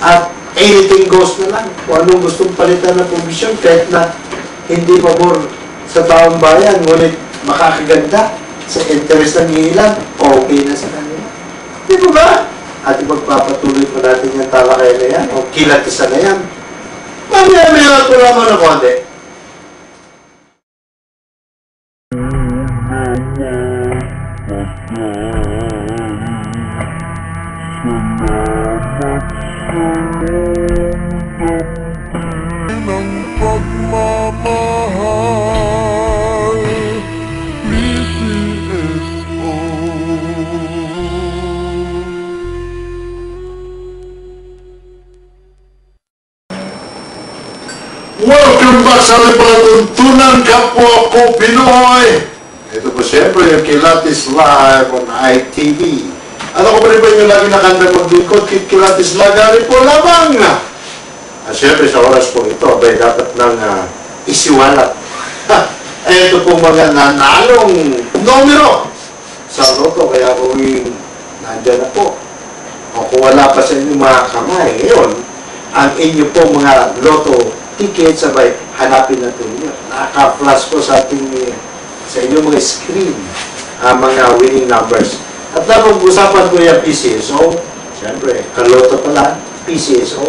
At anything goes na lang. Kung anong gustong palitan ng provision, kahit na hindi pabor sa taong bayan, ngunit makakaganda sa interest ng ilan, okay na sa kanila. Di ba ba? At magpapatuloy pa natin yung talakay na yan, o kilatisan na yan. Mamaya-maya ko naman ng konti. Welcome back sa Lipatuntunan, kapwa ko Pinoy! Ito po siyempre yung Kilatis Live on ITV. Ano ko pa rin ba yung lagi nakanda maglingkod? Kilatis Lagari po lamang! At siyempre sa oras po ito, abay dapat nang isiwalat. Ito po mga nanalong numero sa loto, kaya po yung nandyan na po. O kung wala pa sa inyo mga kamay, ngayon, ang inyo po mga loto ticket, sabay hanapin natin nyo. Naka-flash po sa ating sa inyong mga screen ang mga winning numbers. At napag-usapan ko yung PCSO. Siyempre, kaloto pala, PCSO.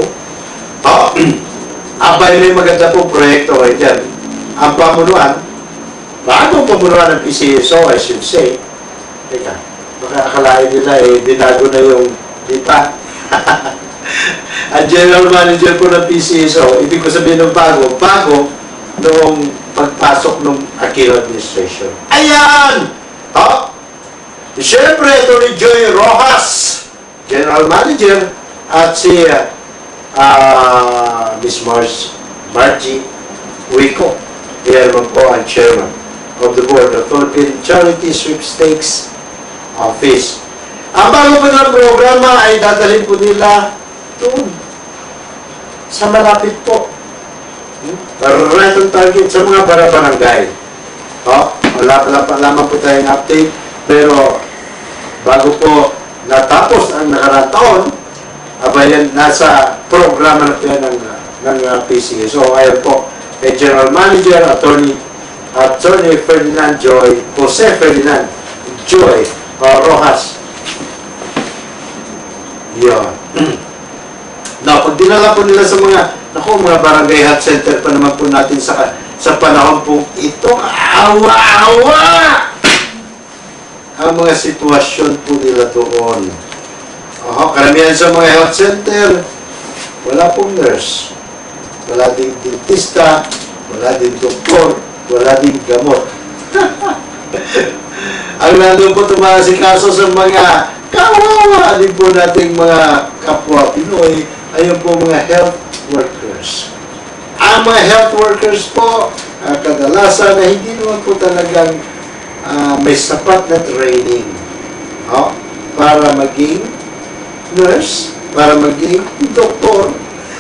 Abay, may maganda pong proyekto kayo dyan. Ang pamunuan, bagong pamunuan ng PCSO, I should say. Teka, baka akalain nila dinago na yung dita. Ang general manager po ng PCSO, ibig ko sabihin ng bago noong pagpasok ng Aquino administration. Ayan! Siyempre, ito ni Joy Rojas, general manager, at si Miss Margie Wico. Yan naman po ang chairman of the board of Philippine Charity Sweepstakes Office. Ang bago po ng programa ay dadalhin po nila doon sa malapit po. Right on target sa mga barangay. Wala pa lamang po tayong update, pero bago po natapos ang nakaraang taon, abayan, nasa programa na po yan ng PCSO. Ayan po, kay General Manager, Attorney Ferdinand Jose Ferdinand Joy Rojas. Yun. Now, pag dinala po nila sa mga barangay health center pa naman po natin sa panahon po ito, awa-awa ang mga sitwasyon po nila doon. Karamihan sa mga health center, wala pong nurse, wala ding dentista, wala ding doktor, wala ding gamot. Ang nandun po tumasikaso sa mga kawawa din po nating mga kapwa Pinoy, ayun po mga health workers. Ang mga health workers po, kadalasan na hindi naman po talagang may sapat na training para maging nurse, para maging doktor,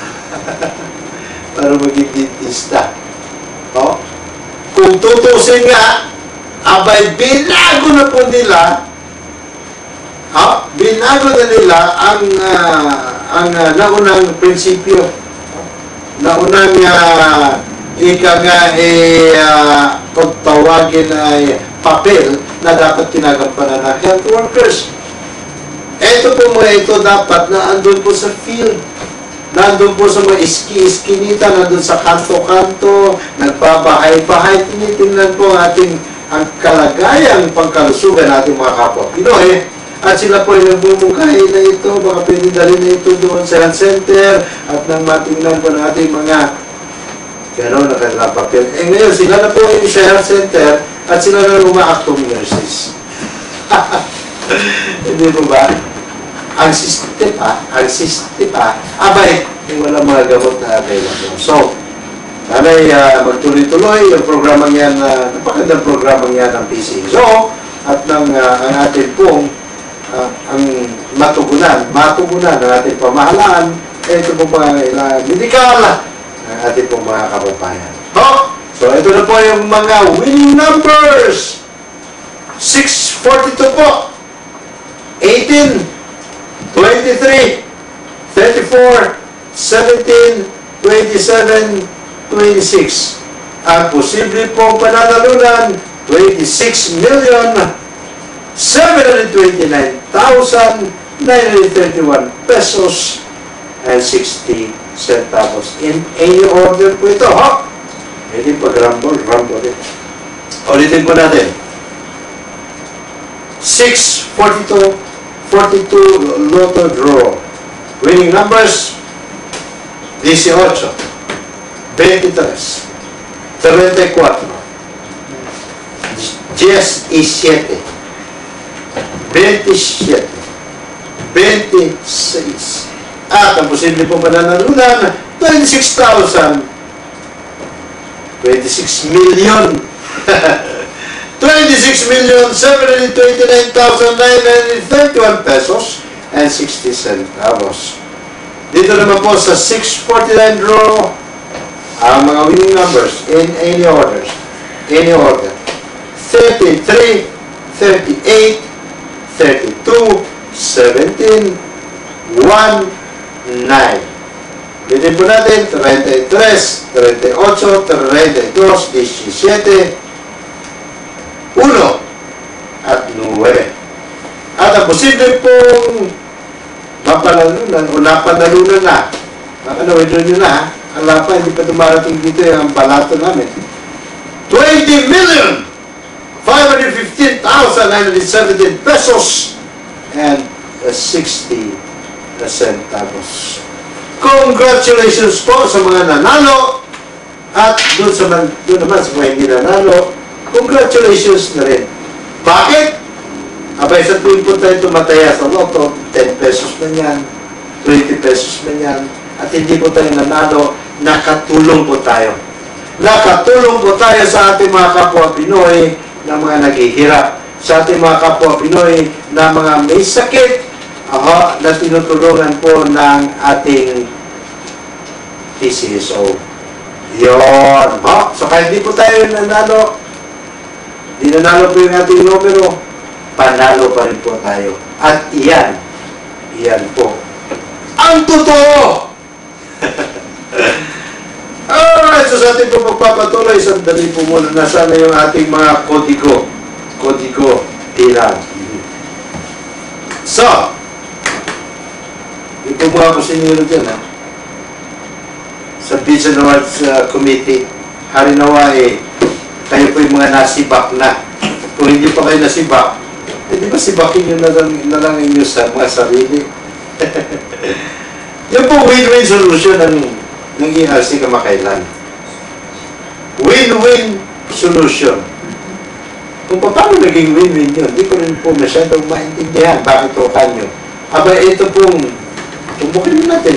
para maging dentista. Kung tutusin nga, abay binago na po nila, binago na nila ang naunang prinsipyo, naunang kung tawagin ay papel na dapat kinagampanan ng health workers. Ito po mga ito dapat na andun po sa field, nandun po sa mga iskinita, nandun sa kanto-kanto, nagbabahay-bahay, tinitingnan po ang kalagayang pangkalusugan natin mga kapwa Pinoy. At sila po ay nagbumungkahi na ito, baka pwede dalhin na ito doon sa health center at nang matingnan po natin mga gano'n na kanilang papel. Ngayon, sila na po yung sa health center at sila na umaaktong nurses. Hindi po ba? Ang system abay, wala mga gamot na available. So, sana'y magtuloy-tuloy yung programang yan, napakagandang programang yan ng PCSO at ng ang ating pong ang matugunan ng ating pamahalaan, ito po mga medikal ng ating pong mga kababayan. So, ito na po yung mga winning numbers. 642 po. 18, 23, 34, 17, 27, 26. Ang posible pong pananalunan, 26,729,931 pesos and 60 centavos. In any order po ito, ha? Hindi pag-rumble rin. Ulitin po natin. 642 Lotto draw. Winning numbers 18, 23, 34, 17, 27, 26. At ang posible pong pananalunan, 26 million 26,729,931 pesos and 60 centavos. Dito naman po sa 649 draw, ang mga winning numbers in any order. 33, 38, 32, 17, 1, 9. Bitin po natin, 33, 38, 32, 17, 1 at 9. At ang posible pong mapanalunan o napanalunan na, withdraw nyo na, ang lapa, hindi pa dumarating dito yung balato namin. 20,515,917 pesos and 60 centavos. Congratulations po sa mga nanalo at doon naman sa mga hindi nanalo, congratulations na rin. Bakit? Abay, sa tuwing po tayo tumataya sa loto, 10 pesos na yan, 20 pesos na yan, at hindi po tayo nanalo, nakatulong po tayo. Nakatulong po tayo sa ating mga kapwa Pinoy na mga naghihirap, sa ating mga kapwa Pinoy na mga may sakit, na tinutulungan po ng ating PCSO. Yun. So kahit di po tayo nanalo, di nanalo po yung ating numero, panalo pa rin po tayo. At iyan po ang totoo! Alright, so sa ating po magpapatuloy, sandali po muna, nasana yung ating mga kodigo tilang. So, ito mga kusinilo dyan, ha? Sa Vision Awards Committee, harinawa kayo po yung mga nasibak na. Kung hindi pa kayo nasibak, hindi ba sibakin nyo na lang inyo sa mga sarili? Yung po win-win solution ng ERC kamakailan. Win-win solution. Kung paano naging win-win yun, hindi ko rin po masyadong maintindihan bakit o kanyo. Aba, ito pong tumbukin natin,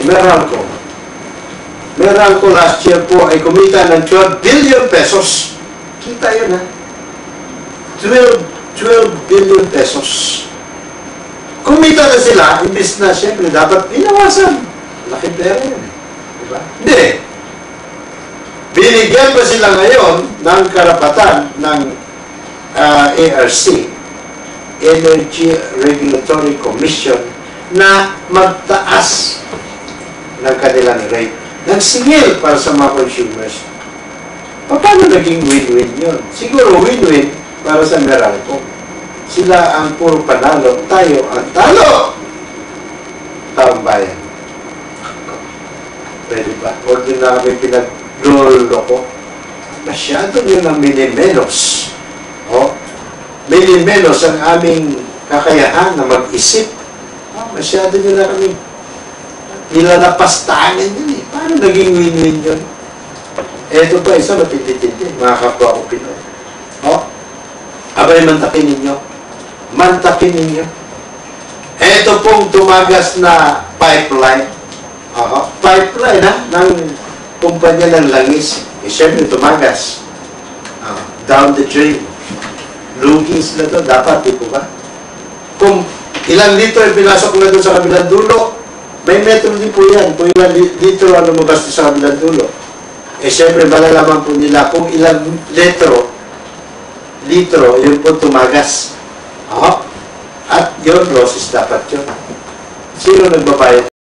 Meralco last year po ay kumita ng 12 billion pesos. Kita yun, ha? 12 billion pesos. Kumita na sila, imbis na siyempre dapat binawasan. Laki pera yun, diba? Hindi. Binigyan pa sila ngayon ng karapatan ng ARC, Energy Regulatory Commission, na magtaas ng kanilang rate. Nagsingil para sa mga consumers. Paano naging win-win yun? Siguro win-win para sa Meralco. Sila ang puro panalo, tayo ang talo! Taong bayan. Pwede ba? Huwag din na kami pinag-lolo ko. Masyado nyo ng minimenos. Minimenos ang aming kakayahan na mag-isip. Masyado nyo na kami nilalapastangan yun eh. Paano naging win-win yun? Eto pa, isa matindi-tindi, mga kapwa ko Pinoy. Abay, mantakin ninyo. Mantakin ninyo. Eto pong tumagas na pipeline. Pipeline, ng kumpanya ng langis. Siyempre, tumagas. Down the drain. Lugi sila to. Dapat, di po ba? Kung ilang litro ay pinasok na doon sa kabilang dulo, may metro din po yan. Kung ilang litro ang lumabas sa kabilang dulo. Siyempre, malalaman po nila kung ilang litro, yun po tumagas. At yun, losses dapat yun. Sino nagbabayad?